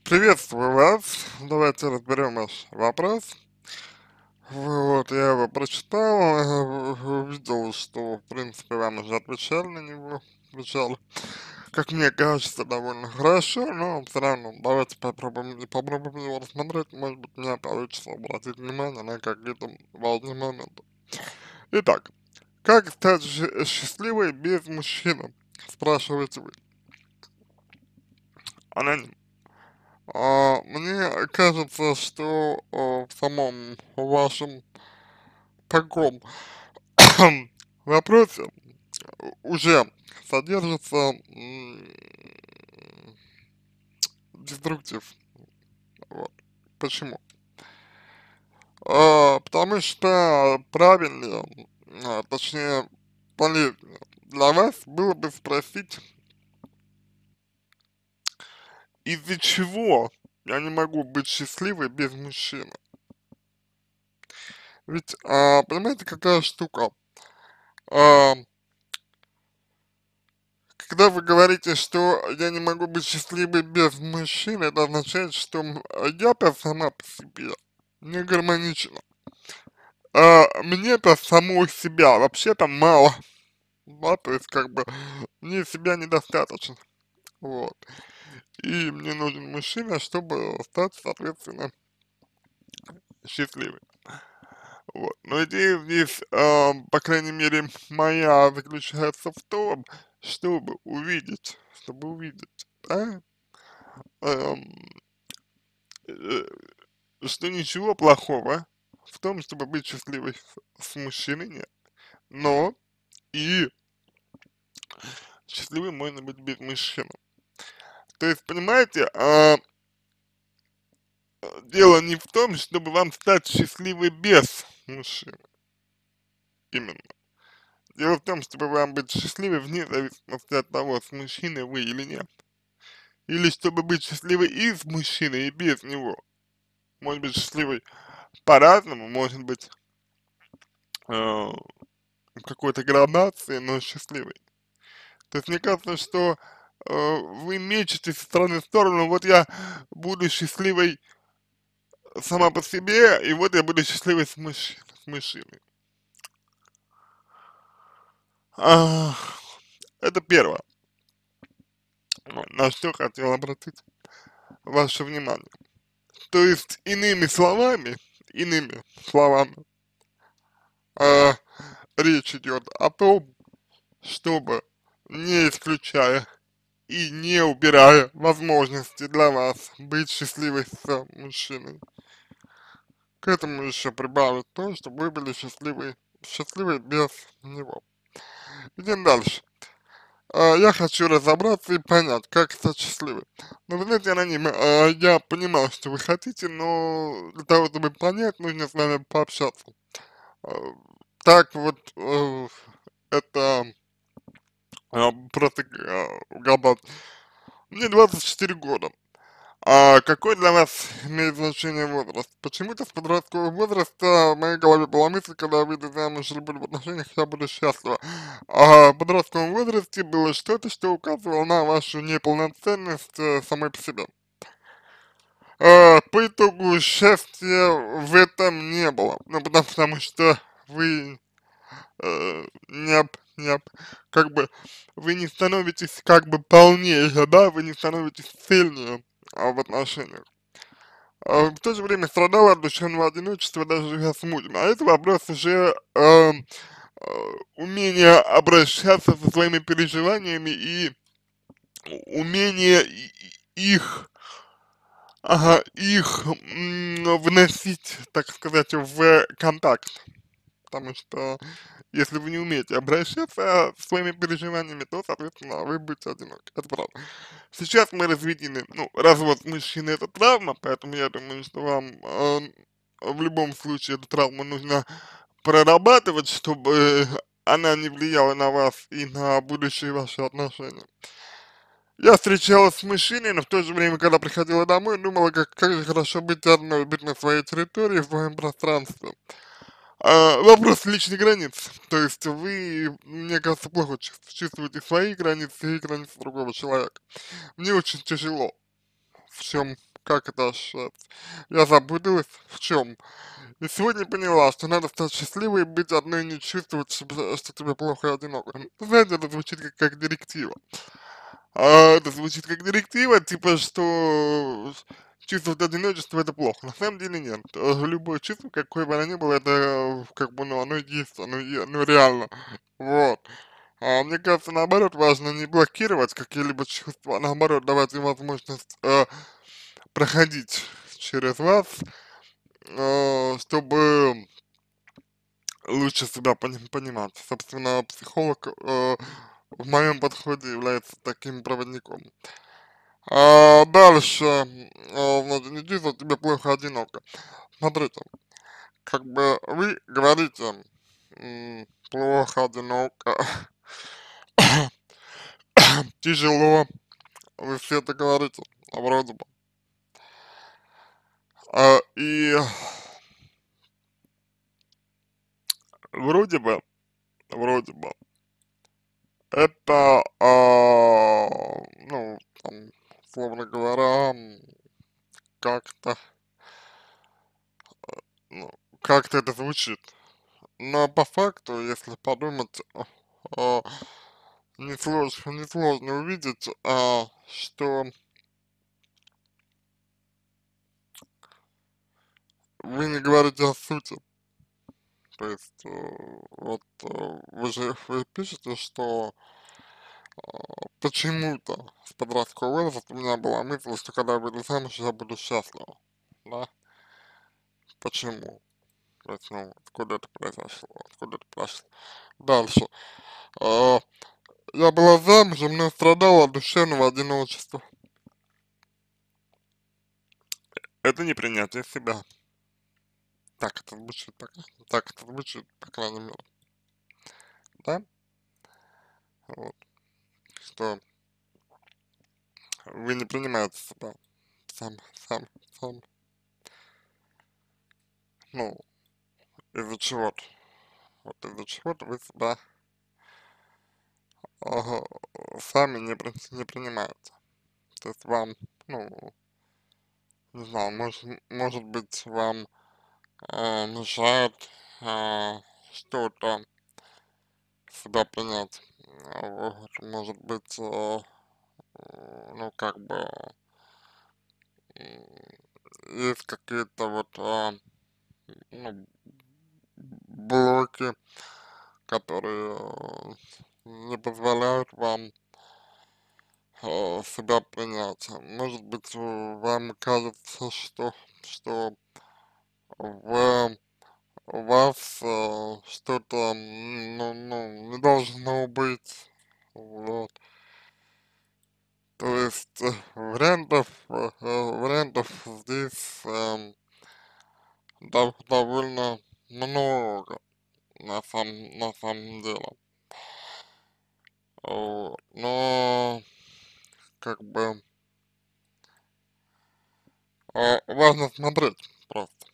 Приветствую вас. Давайте разберем ваш вопрос. Вот, я его прочитал, увидел, что, в принципе, вам уже отвечали на него. Отвечал, как мне кажется, довольно хорошо, но все равно давайте попробуем его рассмотреть. Может быть, у меня получится обратить внимание на какие-то важные моменты. Итак, как стать счастливой без мужчины? Спрашиваете вы. Аноним. Мне кажется, что в самом вашем таком вопросе уже содержится деструктив. Вот. Почему? Потому что правильнее, точнее полезнее для вас было бы спросить, из-за чего я не могу быть счастливой без мужчины. Ведь, понимаете, какая штука? А, Когда вы говорите, что я не могу быть счастливой без мужчины, это означает, что я-то сама по себе не гармонична. Мне-то самой себя вообще-то мало, да, то есть как бы мне себя недостаточно, вот. И мне нужен мужчина, чтобы стать, соответственно, счастливой. Вот. Но идея здесь, по крайней мере, моя заключается в том, чтобы увидеть, да, эм, э, что ничего плохого в том, чтобы быть счастливой с мужчиной, нет. Но и счастливой можно быть без мужчины. То есть, понимаете, дело не в том, чтобы вам стать счастливой без мужчины, именно. Дело в том, чтобы вам быть счастливой вне зависимости от того, с мужчиной вы или нет. Или чтобы быть счастливой и с мужчиной, и без него. Может быть счастливой по-разному, может быть э, в какой-то градации, но счастливой. То есть мне кажется, что вы мечетесь из стороны в сторону, вот я буду счастливой сама по себе, и вот я буду счастливой с мужчиной. А, это первое, на что хотел обратить ваше внимание. То есть, иными словами, а, речь идет о том, чтобы, не исключая и не убирая возможности для вас быть счастливой с мужчиной, к этому еще прибавить то, чтобы вы были счастливы без него. Идем дальше. Я хочу разобраться и понять, как стать счастливой. Но вы знаете, аноним, я понимаю, что вы хотите, но для того, чтобы понять, нужно с вами пообщаться. А, Так вот, это просто угадать. Мне 24 года. А какой для вас имеет значение возраст? Почему-то с подросткового возраста в моей голове была мысль, когда я выйду замуж или буду в отношениях, я буду счастлива. А в подростковом возрасте было что-то, что указывало на вашу неполноценность самой по себе. По итогу счастья в этом не было. Ну, потому что вы как бы вы не становитесь как бы полнее, да, вы не становитесь сильнее в отношениях. В то же время страдала от душевного одиночества, даже живя с мужем. А это вопрос уже умения обращаться со своими переживаниями и умения их, их вносить, так сказать, в контакт. Потому что если вы не умеете обращаться со своими переживаниями, то, соответственно, вы будете одиноки. Это правда. Сейчас мы разведены. Ну, развод мужчины это травма, поэтому я думаю, что вам в любом случае эту травму нужно прорабатывать, чтобы она не влияла на вас и на будущие ваши отношения. Я встречалась с мужчиной, но в то же время, когда приходила домой, думала, как же хорошо быть одной, быть на своей территории, в своем пространстве. Вопрос личных границ. То есть вы, мне кажется, плохо чувствуете свои границы и границы другого человека. Мне очень тяжело в чем как это ощущается. Я запуталась в чем. И сегодня поняла, что надо стать счастливой и быть одной, и не чувствовать, что тебе плохо и одиноко. Ну, знаете, это звучит как директива. Это звучит как директива, типа, что чувствовать одиночество это плохо. На самом деле нет. Любое чувство, какое бы оно ни было, это как бы, ну, оно есть, оно реально. Вот. А мне кажется, наоборот, важно не блокировать какие-либо чувства, а наоборот, давать им возможность проходить через вас, чтобы лучше себя понимать. Собственно, психолог в моем подходе является таким проводником. Дальше, значит, не чувствовать тебе плохо одиноко. Смотрите, как бы вы говорите плохо, одиноко, тяжело, вы все это говорите, вроде бы. И вроде бы, вроде бы, это, ну, там, условно говоря, как-то, ну, как-то это звучит. Но по факту, если подумать, а, несложно увидеть, что вы не говорите о сути. То есть, вот вы пишете, что почему-то с подросткового возраста у меня была мысль, что когда я выйду замуж, я буду счастлива. Да? Почему? То есть, ну, откуда это произошло? Откуда это прошло? Дальше. А, я была замужем, но страдала от душевного одиночества. Это не принятие себя. Так это звучит, по крайней мере. Да? Вот. Что вы не принимаете себя сам, сам, сам. Ну, из-за чего-то. Вот из-за чего-то вы себя ага, сами не принимаете. То есть вам, ну, не знаю, может быть, вам мешает что-то себя принять. Вот, может быть, ну, как бы, есть какие-то вот, ну, блоки, которые не позволяют вам себя принять. Может быть, вам кажется, что в у вас что-то, ну, не должно быть. Вот. То есть вариантов здесь довольно много на самом деле. Вот. Но как бы важно смотреть просто.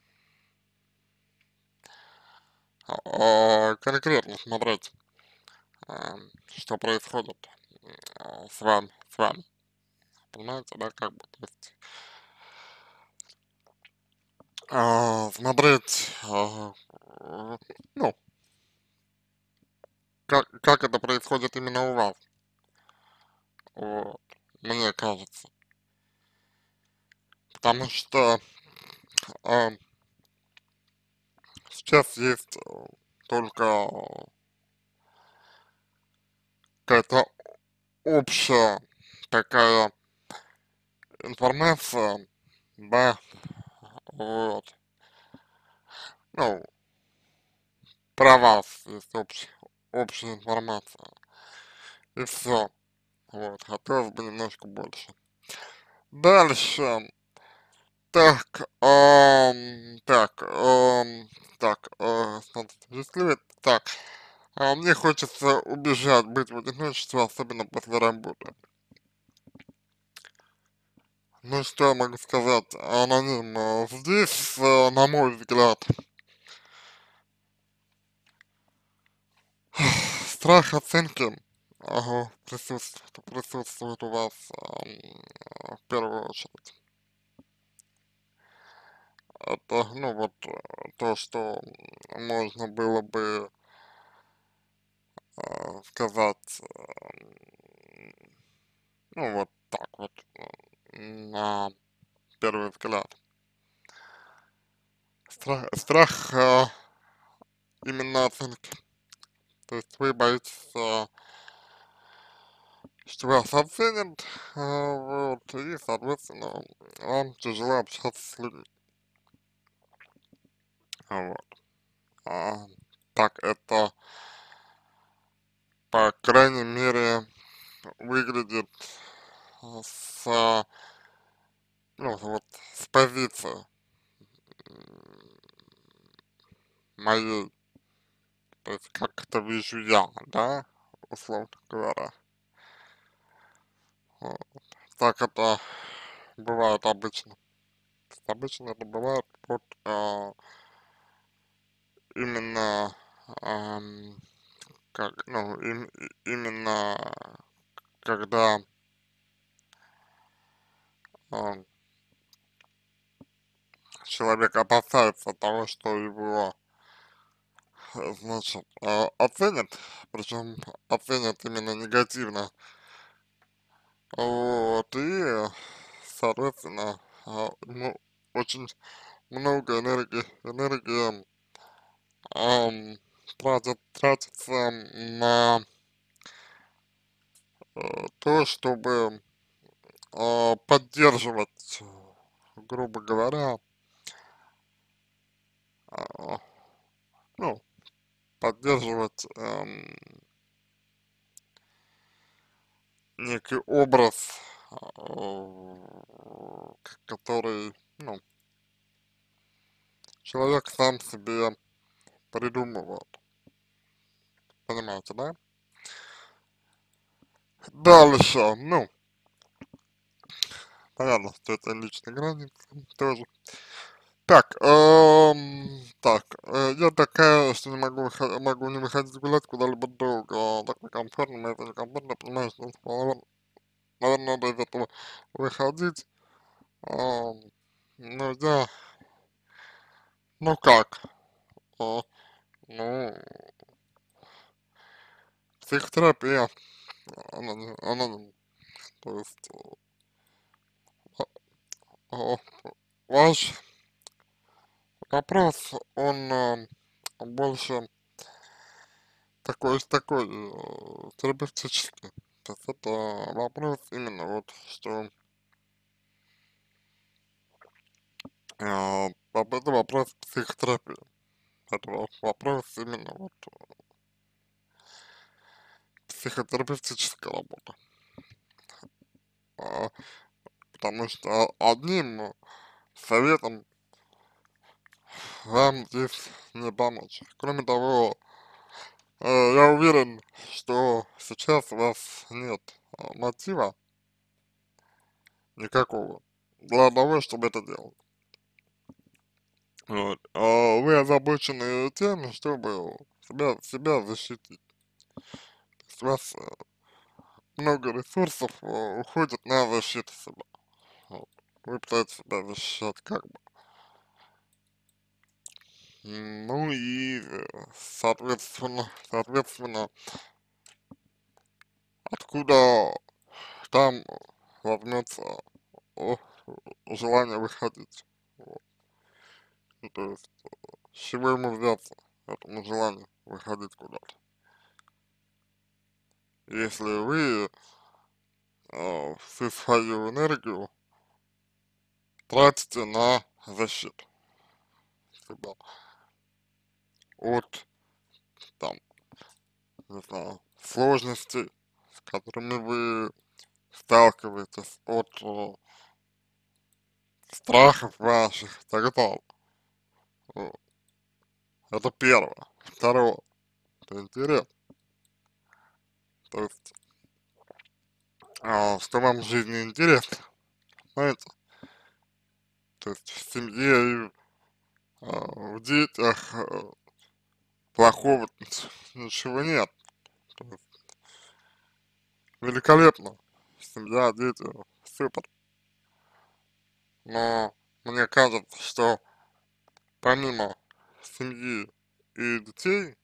Конкретно смотреть, что происходит с вами. Понимаете, да, как бы, то есть смотреть, ну, как это происходит именно у вас, вот, мне кажется. Потому что а, сейчас есть только какая-то общая такая информация, да, вот, ну, про вас есть общая информация, и все, вот, хотелось бы немножко больше. Дальше, так, смотрите, счастливый, так, мне хочется убежать, быть в одиночестве, особенно после работы. Ну, что я могу сказать, аноним, здесь, на мой взгляд, страх оценки, присутствует у вас, в первую очередь. это, ну вот, то, что можно было бы сказать, ну вот так вот, на первый взгляд. Страх именно оценки. То есть вы боитесь, что вас оценят, вот, и, соответственно, вам тяжело общаться с людьми. Вот. А, так это, по крайней мере, выглядит с, ну, вот, с позиции моей, то есть как это вижу я, да, условно говоря. Вот. Так это бывает обычно. Обычно это бывает вот именно как, ну, именно когда а, человек опасается того, что его, значит, оценят, причем оценят именно негативно, вот, и, соответственно, ему очень много энергии тратится на то, чтобы поддерживать, грубо говоря, а, ну, поддерживать некий образ, который, ну, человек сам себе придумывает, понимаете, да? Дальше, ну, понятно, что это личные границы тоже. Так, я такая, что не могу, могу не выходить гулять куда-либо долго, так некомфортно, мне это некомфортно, понимаю, что, наверное, надо из этого выходить. Ам, ну, я, ну как, а, ну, психотерапия, она, то есть, а, ваш вопрос, он больше такой, терапевтический. То есть это вопрос именно вот, что это вопрос психотерапии. Это вопрос именно вот психотерапевтическая работа. А, потому что одним советом вам здесь не помочь. Кроме того, я уверен, что сейчас у вас нет мотива никакого для того, чтобы это делать. Вот. А вы озабочены тем, чтобы себя защитить. То есть у вас много ресурсов уходит на защиту себя. Вот. Вы пытаетесь себя защищать как бы. Ну и, соответственно, откуда там возьмется о, желание выходить. Вот. Ну, то есть, с чего ему взяться, этому желанию выходить куда-то. Если вы всю свою энергию тратите на защиту себя от, там, не знаю, сложностей, с которыми вы сталкиваетесь, от страхов ваших и так далее. Вот. Это первое. Второе, это интерес. То есть, что вам в жизни интересно, знаете? То есть в семье и в детях плохого ничего нет. То есть великолепно. Семья, дети, супер. Но мне кажется, что помимо семьи и детей,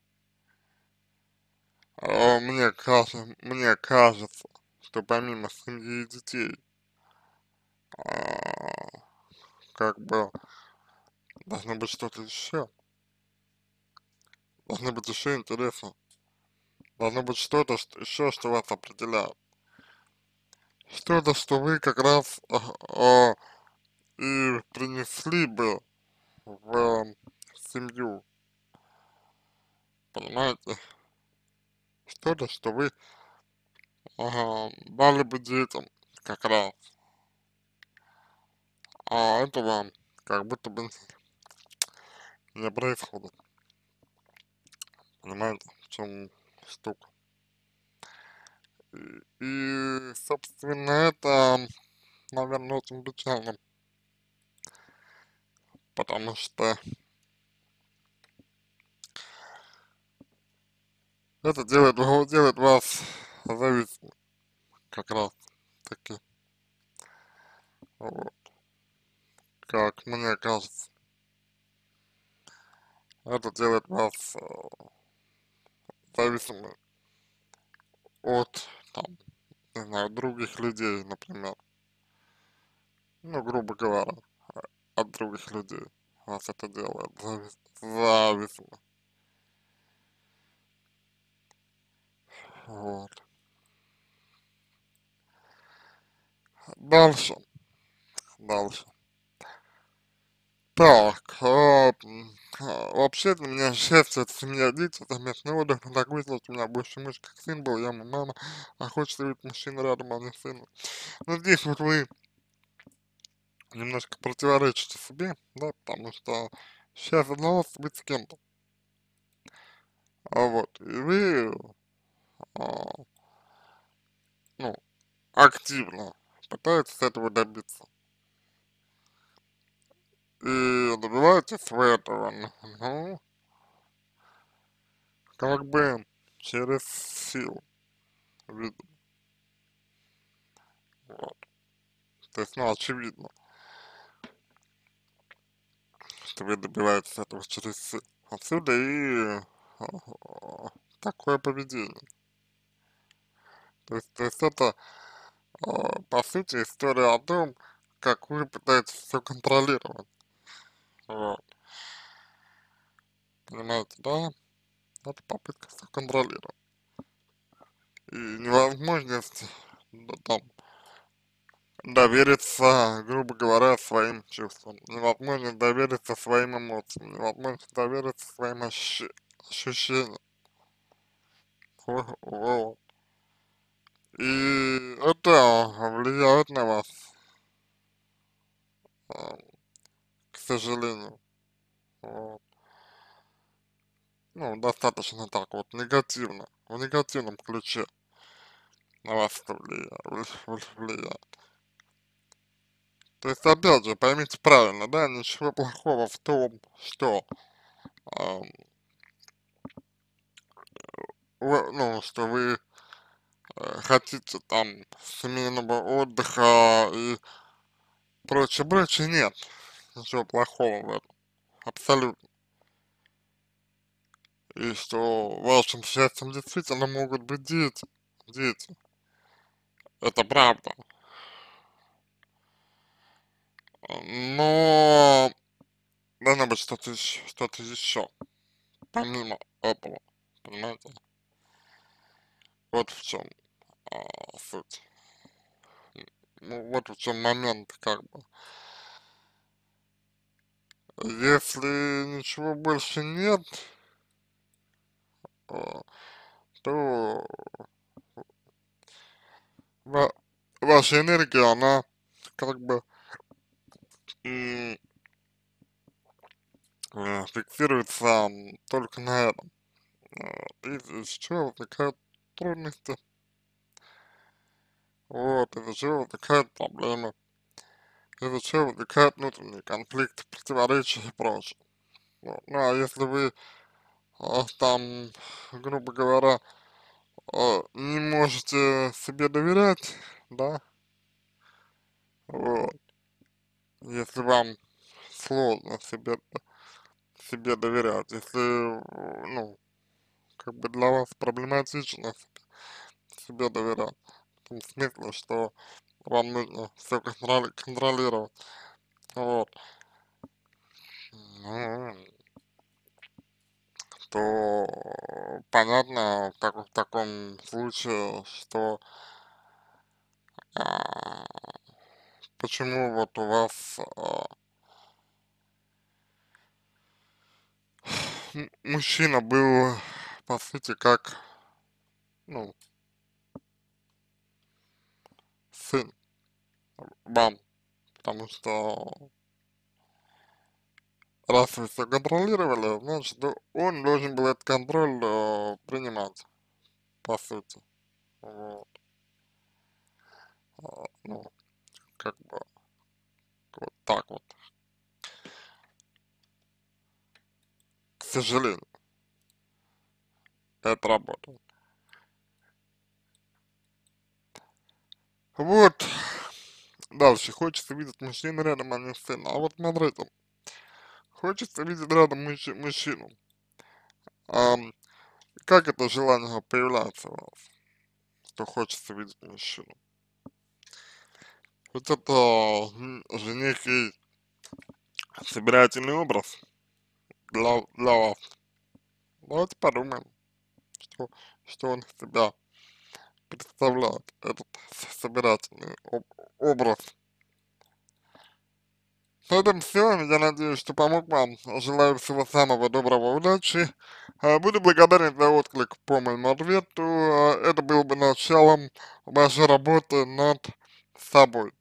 мне кажется, что помимо семьи и детей, а, как бы должно быть что-то еще, должны быть еще интересы, должно быть что-то еще, что вас определяет, что-то, что вы как раз и принесли бы в семью, понимаете, что-то, что вы дали бы детям как раз, а этого как будто бы не происходит, понимаете, в чем штука. Собственно, это, наверное, очень печально, потому что это делает вас зависимым, как раз таки, вот, как мне кажется. Это делает вас зависимым от, там, не знаю, других людей, например. Ну, грубо говоря, от других людей вас это делает зависимым. Вот. Дальше, дальше. Так, вообще для меня счастье это семья, дети, совместный отдых, но так вышло, что у меня больше муж как сын был, я мама, а хочется видеть мужчину рядом, а не сына. Ну здесь вот вы немножко противоречите себе, да, потому что счастье для вас быть с кем-то, вот, и вы, а, ну, активно пытаетесь этого добиться, и добиваетесь вы этого, ну, как бы через силу, видно, вот. То есть, ну, очевидно, что вы добиваетесь этого через силу. Отсюда и такое поведение. То есть это, по сути, история о том, как вы пытаетесь все контролировать. Вот. Понимаете, да? Это попытка все контролировать. И невозможность, да, там, довериться, грубо говоря, своим чувствам. Невозможность довериться своим эмоциям. Невозможность довериться своим ощущениям. Вот. И это влияет на вас, а, к сожалению. Вот. Ну, достаточно так вот негативно, в негативном ключе на вас это влияет. То есть, опять же, поймите правильно, да, ничего плохого в том, что, ам, ну, что вы хотите там семейного отдыха и прочее, прочее, нет. Ничего плохого в этом, абсолютно. И что вашим счастьем действительно могут быть дети. Это правда. Но должно быть что-то еще, помимо этого, понимаете? Вот в чем суть. Ну, вот в чем момент, как бы. Если ничего больше нет, а, то ва- ваша энергия, она как бы м, фиксируется только на этом. Из чего возникают трудности, вот, из-за чего возникают проблемы, из-за чего возникают внутренние конфликты, противоречия и прочее. Вот. Ну, а если вы там, грубо говоря, не можете себе доверять, да, вот, если вам сложно себе себе доверять, если, ну, как бы для вас проблематично себе доверять. В том смысле, что вам нужно все контролировать. Вот. Ну, то понятно в таком случае, что а, почему вот у вас мужчина был, по сути, как, ну, сын вам, потому что раз вы все контролировали, значит, он должен был этот контроль принимать, по сути. Вот. Ну, как бы вот так вот, к сожалению, это работает. Вот, дальше, хочется видеть мужчину рядом, а не сына. А вот смотрите, хочется видеть рядом мужчину. Ам, как это желание появляется у вас, что хочется видеть мужчину? Вот это же некий собирательный образ для вас. Давайте подумаем, что, что он из себя представляет, этот собирательный образ. На этом все. Я надеюсь, что помог вам. Желаю всего самого доброго, удачи. Буду благодарен за отклик по моему ответу. Это было бы началом вашей работы над собой.